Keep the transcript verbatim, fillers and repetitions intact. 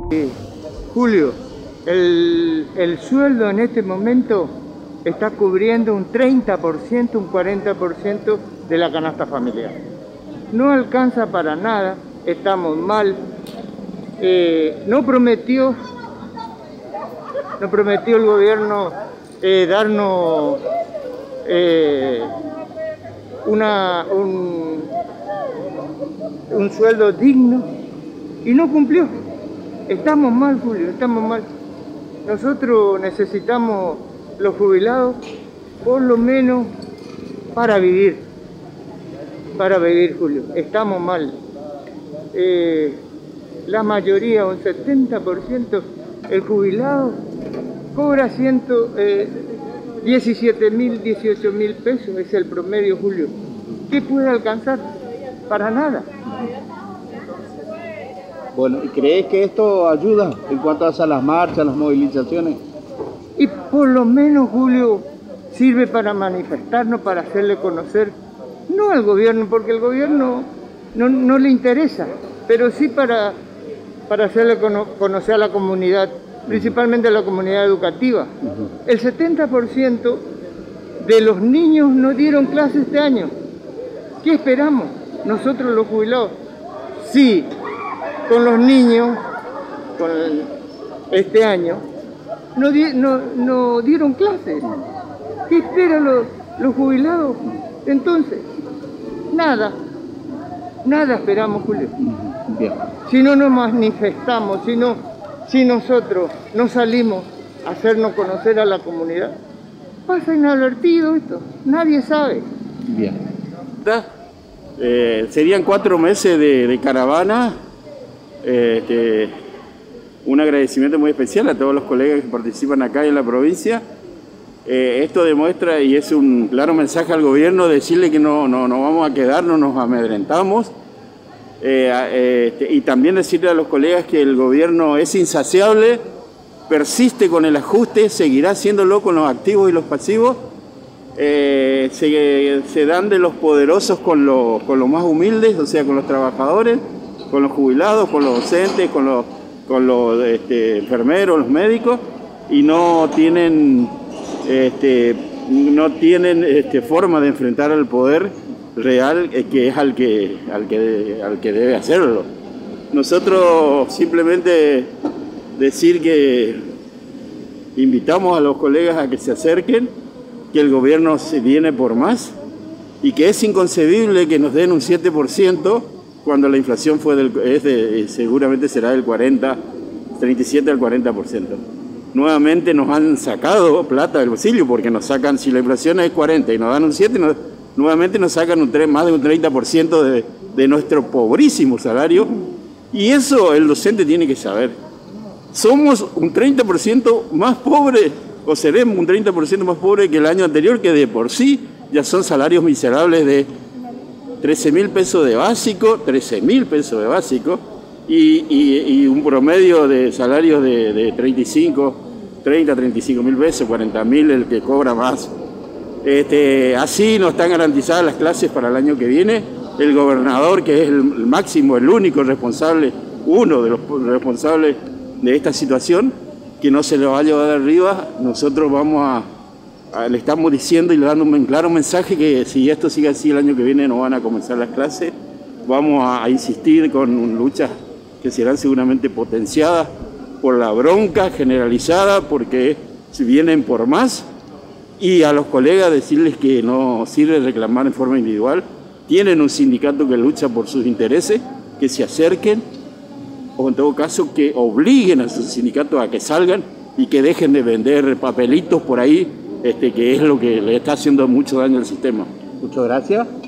Julio, el, el sueldo en este momento está cubriendo un treinta por ciento, un cuarenta por ciento de la canasta familiar. No alcanza para nada, estamos mal. Eh, no prometió, no prometió el gobierno eh, darnos eh, una, un, un sueldo digno y no cumplió. Estamos mal, Julio, estamos mal. Nosotros necesitamos los jubilados por lo menos para vivir, para vivir, Julio. Estamos mal. Eh, la mayoría, un setenta por ciento, el jubilado cobra ciento diecisiete mil, dieciocho mil pesos, es el promedio, Julio. ¿Qué puede alcanzar? Para nada. Bueno, ¿crees que esto ayuda en cuanto a las marchas, las movilizaciones? Y por lo menos, Julio, sirve para manifestarnos, para hacerle conocer, no al gobierno, porque el gobierno no, no le interesa, pero sí para, para hacerle cono conocer a la comunidad, principalmente a la comunidad educativa. Uh-huh. El setenta por ciento de los niños no dieron clase este año. ¿Qué esperamos nosotros los jubilados? Sí, con los niños, con el, este año, no, di, no, no dieron clases. ¿Qué esperan los, los jubilados? Entonces, nada, nada esperamos, Julio. Bien. Si no nos manifestamos, si, no, si nosotros no salimos a hacernos conocer a la comunidad, pasa inadvertido esto, nadie sabe. Bien. Eh, serían cuatro meses de, de caravana. Este, un agradecimiento muy especial a todos los colegas que participan acá en la provincia. Eh, esto demuestra y es un claro mensaje al gobierno, decirle que no, no, no vamos a quedar, no nos amedrentamos. Eh, este, y también decirle a los colegas que el gobierno es insaciable, persiste con el ajuste, seguirá haciéndolo con los activos y los pasivos. Eh, se, se dan de los poderosos con los, con los más humildes, o sea, con los trabajadores, con los jubilados, con los docentes, con los, con los este, enfermeros, los médicos, y no tienen, este, no tienen este, forma de enfrentar al poder real, eh, que es al que, al, que, al que debe hacerlo. Nosotros simplemente decir que invitamos a los colegas a que se acerquen, que el gobierno se viene por más y que es inconcebible que nos den un siete por ciento cuando la inflación fue del, es de, seguramente será del cuarenta, treinta y siete al cuarenta por ciento. Nuevamente nos han sacado plata del bolsillo porque nos sacan, si la inflación es cuarenta y nos dan un siete, nos, nuevamente nos sacan un, más de un treinta por ciento de, de nuestro pobrísimo salario, y eso el docente tiene que saber. Somos un treinta por ciento más pobres, o seremos un treinta por ciento más pobre que el año anterior, que de por sí ya son salarios miserables de trece mil pesos de básico, trece mil pesos de básico, y, y, y un promedio de salarios de, de treinta y cinco, treinta, treinta y cinco mil pesos, cuarenta mil el que cobra más. Este, así no están garantizadas las clases para el año que viene. El gobernador, que es el máximo, el único responsable, uno de los responsables de esta situación, que no se le va a llevar de arriba, nosotros vamos a, a, le estamos diciendo y le dando un claro mensaje que si esto sigue así el año que viene no van a comenzar las clases. Vamos a, a insistir con luchas que serán seguramente potenciadas por la bronca generalizada, porque si vienen por más, y a los colegas decirles que no sirve reclamar en forma individual, tienen un sindicato que lucha por sus intereses, que se acerquen, o en todo caso que obliguen a sus sindicatos a que salgan y que dejen de vender papelitos por ahí, este, que es lo que le está haciendo mucho daño al sistema. Muchas gracias.